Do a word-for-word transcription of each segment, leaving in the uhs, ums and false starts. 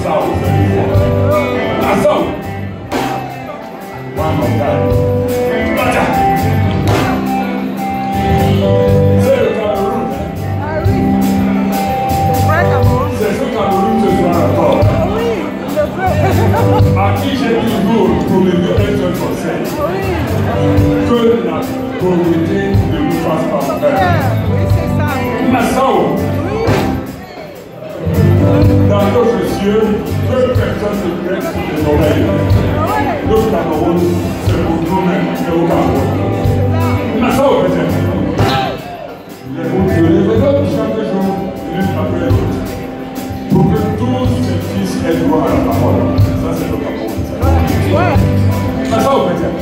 South anymore. That's all. One more time. Gotcha. C'est le Cameroun. Ah oui. C'est vrai, Cameroun. C'est ce Cameroun ce soir encore. Oui, je veux. À qui j'ai toujours pour le mieux un seul conseil. Oui. Que la pauvreté ne nous fasse pas peur. Oui, c'est ça. Nassau. Dans d'autres cieux, peu personne ne prête les oreilles. Le Cameroun, c'est pour nous-mêmes et au Cameroun. Nassau, peut-être. Les routes de l'événement chaque jour, l'une après l'autre. Pour que tous ces fils aient droit à la parole. Ça, c'est le Cameroun. Nassau, peut-être.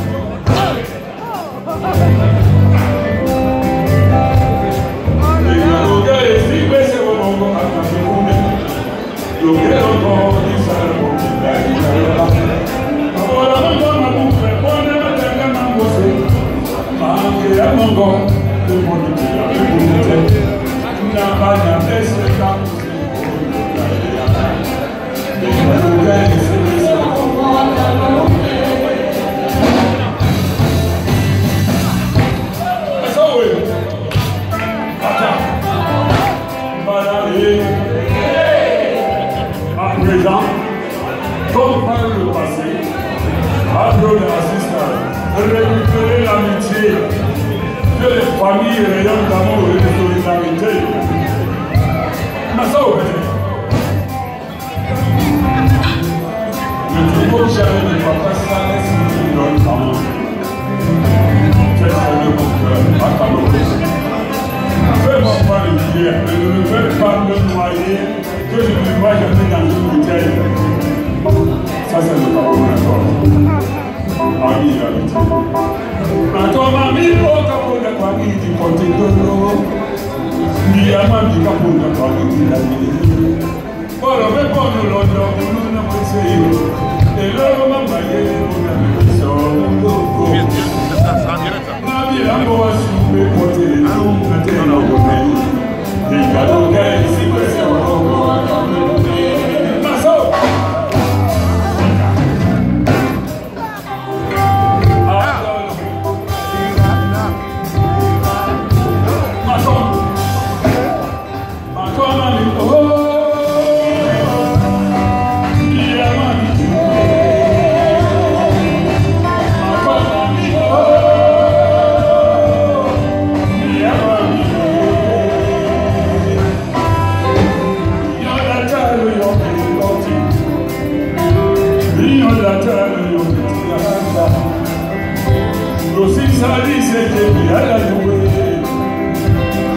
Comme par le passé, apprendre l'assistance, récupérer l'amitié que les familles rayonnent d'amour et de solidarité. Mais ça, au fait, le troupeau jamais ne va pas s'arrêter si tu donnes amour. C'est ça le mon cœur, à Cameroun. Fais-moi pas le dire, mais ne me fais pas me noyer, que je ne vois jamais dans une bouteille. Ça, c'est le Cameroun encore. Ami, l'amitié. Maintenant, mamie, au Cameroun, la famille du côté de l'eau. Ni à ma vie, Cameroun, la famille de la vie. Voilà, mais bon, nous l'honneur, nous n'avons pas essayé. Et là, maman, m'a dit, on a mis ça. Mamie, la voix, si vous pouvez porter les noms, mettez dans le pays. Les cadeaux, ici, c'est un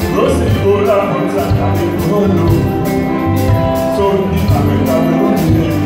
So,